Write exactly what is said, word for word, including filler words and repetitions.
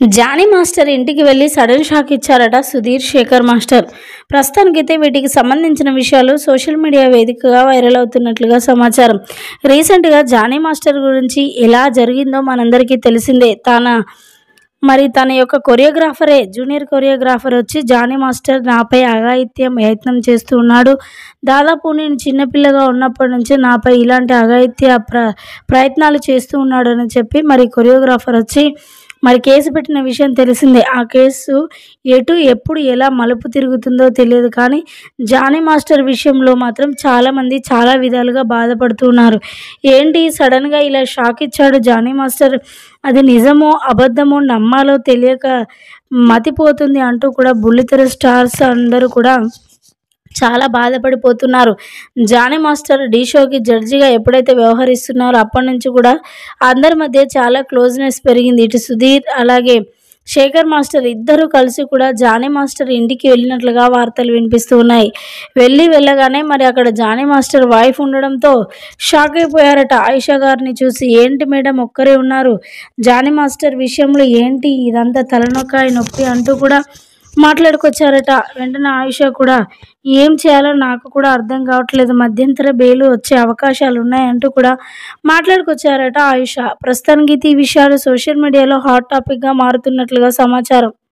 Johnny master ఇంటికి వెళ్ళి sudden shock ఇచ్చారట సుధీర్, శేఖర్ మాస్టర్. ప్రస్తుతానికైతే వీటికి సంబంధించిన విషయాలు సోషల్ మీడియా వేదికగా వైరల్ అవుతున్నట్లుగా సమాచారం. రీసెంట్గా జానీ మాస్టర్ గురించి ఎలా జరిగిందో మనందరికీ తెలిసిందే. తన మరి తన యొక్క కొరియోగ్రాఫరే, జూనియర్ కొరియోగ్రాఫర్ వచ్చి జానీ మాస్టర్ నాపై అఘాయిత్యం యత్నం చేస్తూ ఉన్నాడు. దాదాపు నేను చిన్నపిల్లగా ఉన్నప్పటి నుంచి నాపై ఇలాంటి అఘాయిత్య ప్ర ప్రయత్నాలు చేస్తూ ఉన్నాడు అని చెప్పి మరి కొరియోగ్రాఫర్ వచ్చి మరి కేసు పెట్టిన విషయం తెలిసిందే. ఆ కేసు ఎటు ఎప్పుడు ఎలా మలుపు తిరుగుతుందో తెలియదు. కానీ జానీ మాస్టర్ విషయంలో మాత్రం చాలామంది చాలా విధాలుగా బాధపడుతున్నారు. ఏంటి సడన్గా ఇలా షాక్ ఇచ్చాడు జానీ మాస్టర్, అది నిజమో అబద్ధమో నమ్మాలో తెలియక మతిపోతుంది అంటూ కూడా బుల్లితెర స్టార్స్ అందరూ కూడా చాలా బాధపడిపోతున్నారు. జానీ మాస్టర్ ఢీ షోకి జడ్జిగా ఎప్పుడైతే వ్యవహరిస్తున్నారో అప్పటి నుంచి కూడా అందరి మధ్య చాలా క్లోజ్నెస్ పెరిగింది. ఇటు సుధీర్ అలాగే శేఖర్ మాస్టర్ ఇద్దరు కలిసి కూడా జానీ మాస్టర్ ఇంటికి వెళ్ళినట్లుగా వార్తలు వినిపిస్తూ ఉన్నాయి. వెళ్ళి వెళ్ళగానే మరి అక్కడ జానీ మాస్టర్ వైఫ్ ఉండడంతో షాక్ అయిపోయారట. ఆయిషా గారిని చూసి, ఏంటి మేడం ఒక్కరే ఉన్నారు, జానీ మాస్టర్ విషయంలో ఏంటి ఇదంతా తలనొక్కాయ నొప్పి అంటూ కూడా మాట్లాడుకొచ్చారట. వెంటనే ఆయిషా కూడా ఏం చేయాలో నాకు కూడా అర్థం కావట్లేదు, మధ్యంతర బెయిల్ వచ్చే అవకాశాలు ఉన్నాయంటూ కూడా మాట్లాడుకొచ్చారట ఆయిషా. ప్రస్తుతానికి ఈ విషయాలు సోషల్ మీడియాలో హాట్ టాపిక్గా మారుతున్నట్లుగా సమాచారం.